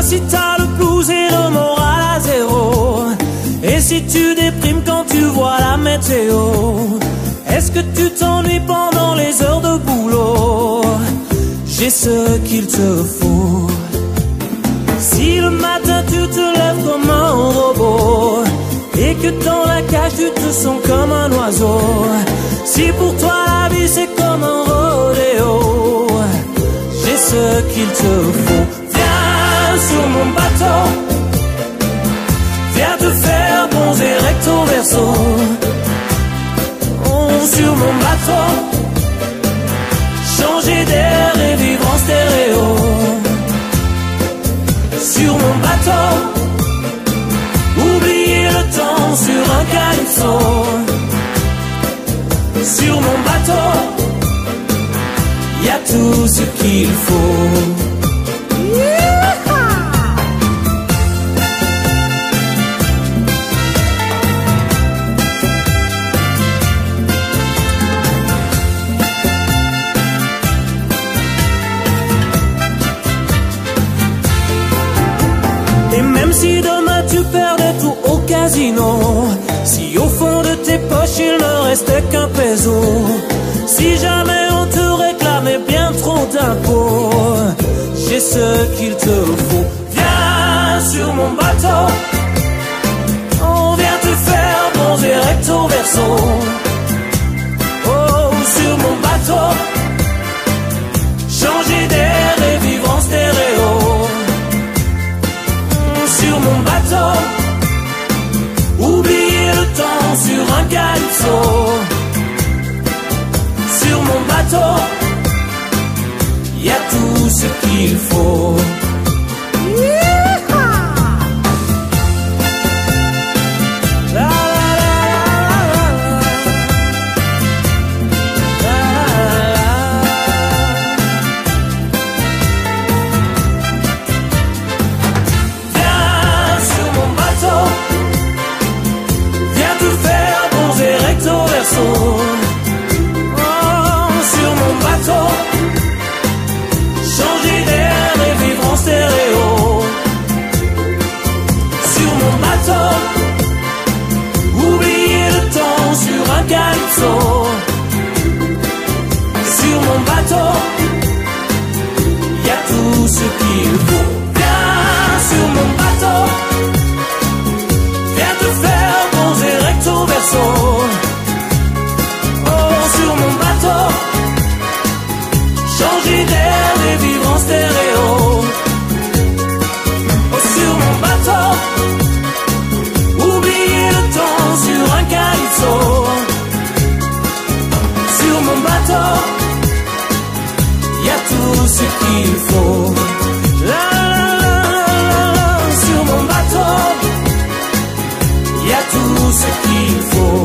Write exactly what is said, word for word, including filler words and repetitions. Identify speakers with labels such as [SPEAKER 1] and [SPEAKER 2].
[SPEAKER 1] si t'as le blues et le moral à zéro, et si tu déprimes quand tu vois la météo, est-ce que tu t'ennuies pendant les heures de boulot? J'ai ce qu'il te faut. Si le matin tu te lèves comme un robot, et que dans la cage tu te sens comme un oiseau, si pour toi la vie c'est comme un rodéo, j'ai ce qu'il te faut. Viens sur mon bateau, viens te faire bronzer recto verso. Oh, sur mon bateau, changer d'air et vivre en stéréo. Sur mon bateau, oublier le temps sur un calypso. Sur mon bateau, y a tout ce qu'il faut. Et même si demain tu perdais tout au casino, si au fond de tes poches il ne restait qu'un peso, si jamais on te réclamait bien trop d'impôts, j'ai ce qu'il te faut. Viens sur mon bateau, on vient te faire bronzer recto verso. Oh, sur mon bateau, changer d'air et vivre en stéréo. Sur mon bateau, oublier le temps sur un calypso. Sur mon bateau, y a tout ce qu'il faut. Oh, sur mon bateau, changer d'air et vivre en stéréo. Sur mon bateau, oublier le temps sur un calypso. Sur mon bateau, y a tout ce qu'il faut. Viens sur mon bateau, viens te faire bronzer recto verso. Sur mon bateau, changer d'air et vivre en stéréo. Oh, sur mon bateau, oublier le temps sur un calypso. Sur mon bateau, y a tout ce qu'il faut. La, la, la, la, la. Sur mon bateau, y a tout ce qu'il faut.